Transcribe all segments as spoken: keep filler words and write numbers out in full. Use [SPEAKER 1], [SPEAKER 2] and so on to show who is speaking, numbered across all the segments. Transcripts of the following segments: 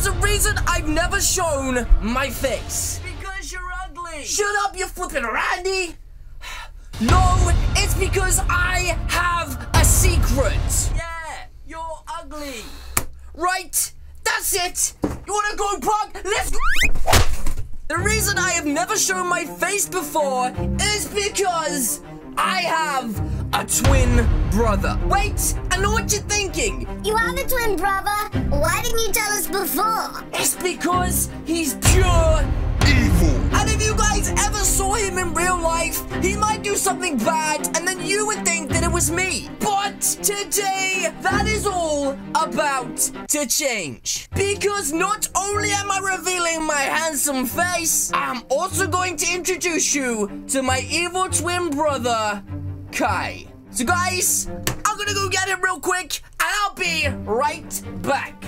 [SPEAKER 1] there's a reason I've never shown my face.
[SPEAKER 2] Because you're ugly.
[SPEAKER 1] Shut up, you flippin' Randy. No, it's because I have a secret.
[SPEAKER 2] Yeah, you're ugly.
[SPEAKER 1] Right, that's it. You wanna go, Pug? Let's go. The reason I have never shown my face before is because I have a twin brother. Wait, I know what you're thinking.
[SPEAKER 3] You have a twin brother? Why didn't you tell us before?
[SPEAKER 1] It's because he's pure evil. And if you guys ever saw him in real life, he might do something bad, and then you would think that it was me. But today, that is all about to change. Because not only am I revealing my handsome face, I'm also going to introduce you to my evil twin brother, Kai. So guys, I'm gonna go get him real quick, and I'll be right back.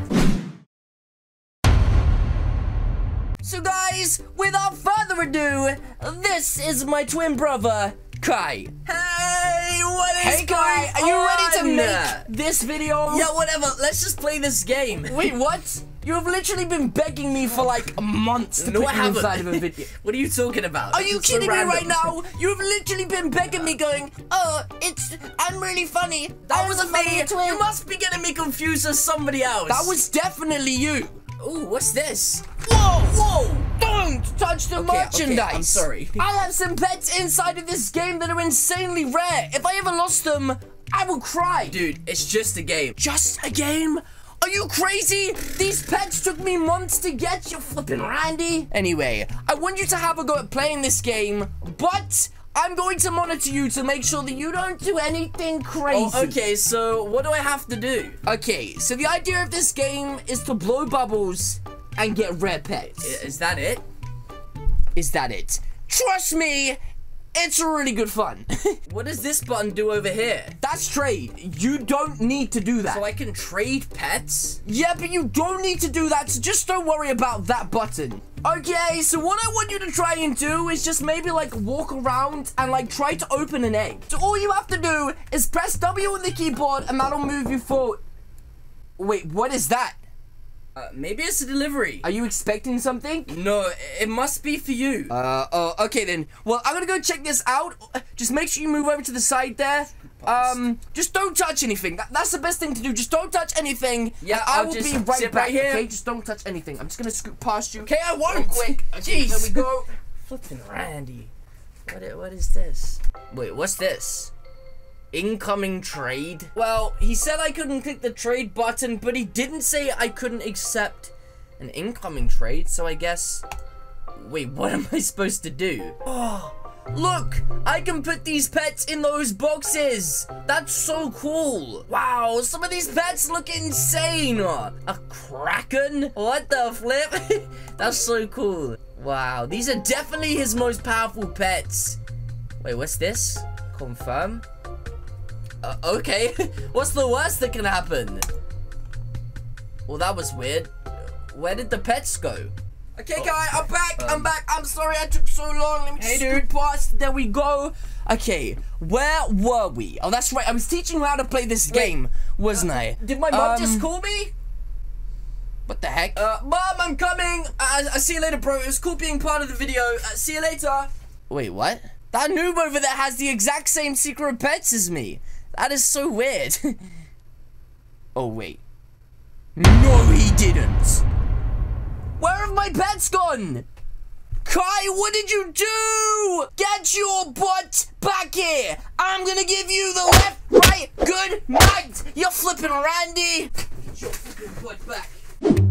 [SPEAKER 1] So guys, without further ado, this is my twin brother, Kai.
[SPEAKER 2] Hey, what is
[SPEAKER 1] Hey Kai, are you ready to make this video?
[SPEAKER 2] Yeah, whatever. Let's just play this game.
[SPEAKER 1] Wait, what? You have literally been begging me for like months to
[SPEAKER 2] No,
[SPEAKER 1] put
[SPEAKER 2] I
[SPEAKER 1] you
[SPEAKER 2] haven't.
[SPEAKER 1] inside of a video.
[SPEAKER 2] What are you talking about?
[SPEAKER 1] Are you
[SPEAKER 2] It's so
[SPEAKER 1] kidding me
[SPEAKER 2] random.
[SPEAKER 1] right now? You have literally been begging me going, oh, it's, I'm really funny.
[SPEAKER 2] That
[SPEAKER 1] I'm
[SPEAKER 2] wasn't
[SPEAKER 1] the funny
[SPEAKER 2] me.
[SPEAKER 1] twin.
[SPEAKER 2] You must be getting me confused with somebody else.
[SPEAKER 1] That was definitely you.
[SPEAKER 2] Ooh, what's this?
[SPEAKER 1] Whoa, whoa, don't touch the
[SPEAKER 2] Okay, okay,
[SPEAKER 1] merchandise.
[SPEAKER 2] I'm sorry.
[SPEAKER 1] I have some pets inside of this game that are insanely rare. If I ever lost them, I will cry.
[SPEAKER 2] Dude, it's just a game.
[SPEAKER 1] Just a game? Are you crazy? These pets took me months to get, you flippin' Randy. Anyway, I want you to have a go at playing this game, but I'm going to monitor you to make sure that you don't do anything crazy.
[SPEAKER 2] Oh, okay, so what do I have to do?
[SPEAKER 1] Okay, so the idea of this game is to blow bubbles and get rare pets.
[SPEAKER 2] Is that it?
[SPEAKER 1] Is that it? Trust me, it's really good fun.
[SPEAKER 2] What does this button do over here?
[SPEAKER 1] That's trade. You don't need to do that.
[SPEAKER 2] So I can trade pets?
[SPEAKER 1] Yeah, but you don't need to do that, so just don't worry about that button. Okay, so what I want you to try and do is just maybe, like, walk around and, like, try to open an egg. So all you have to do is press W on the keyboard, and that'll move you forward. Wait, what is that?
[SPEAKER 2] Uh, maybe it's a delivery.
[SPEAKER 1] Are you expecting something?
[SPEAKER 2] No, it must be for you.
[SPEAKER 1] Uh, oh, okay then. Well, I'm gonna go check this out. Just make sure you move over to the side there. Um, just don't touch anything. That, that's the best thing to do. Just don't touch anything.
[SPEAKER 2] Yeah,
[SPEAKER 1] I
[SPEAKER 2] I'll
[SPEAKER 1] will
[SPEAKER 2] just
[SPEAKER 1] be right
[SPEAKER 2] sit
[SPEAKER 1] back.
[SPEAKER 2] right here.
[SPEAKER 1] Okay, just don't touch anything. I'm just gonna scoot past you.
[SPEAKER 2] Okay, I won't.
[SPEAKER 1] Real quick. Okay,
[SPEAKER 2] Jeez.
[SPEAKER 1] there we go.
[SPEAKER 2] Flippin' Randy. What, i- what is this? Wait, what's this? Incoming trade? Well, he said I couldn't click the trade button, but he didn't say I couldn't accept an incoming trade, so I guess... Wait, what am I supposed to do? Oh, look! I can put these pets in those boxes! That's so cool! Wow, some of these pets look insane! A kraken? What the flip? That's so cool. Wow, these are definitely his most powerful pets. Wait, what's this? Confirm? Uh, okay, what's the worst that can happen? Well, that was weird. Where did the pets go? Okay,
[SPEAKER 1] Oh,
[SPEAKER 2] guy, I'm back.
[SPEAKER 1] um,
[SPEAKER 2] I'm back. I'm sorry I took so long. Let me
[SPEAKER 1] Hey,
[SPEAKER 2] just
[SPEAKER 1] dude.
[SPEAKER 2] scoot past.
[SPEAKER 1] There we go. Okay, where were we? Oh, that's right. I was teaching you how to play this game, wasn't I?
[SPEAKER 2] Did my mom
[SPEAKER 1] Um,
[SPEAKER 2] just call me?
[SPEAKER 1] What the heck?
[SPEAKER 2] Uh, Mom, I'm coming. I I'll see you later, bro. It was cool being part of the video. Uh, see you later.
[SPEAKER 1] Wait, what? That noob over there has the exact same secret pets as me. That is so weird. Oh, wait. No, he didn't. Where have my pets gone? Kai, what did you do? Get your butt back here. I'm gonna give you the left, right, good night. You're flipping Randy. Get your flipping butt back.